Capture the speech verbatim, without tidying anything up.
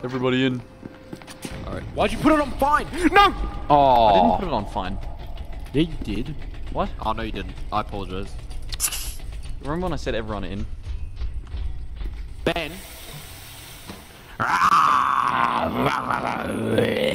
Everybody in. Alright. Why'd you put it on fine? No! Oh. I didn't put it on fine. Yeah, you did. What? Oh, no, you didn't. I apologize. Remember when I said everyone in? Ben.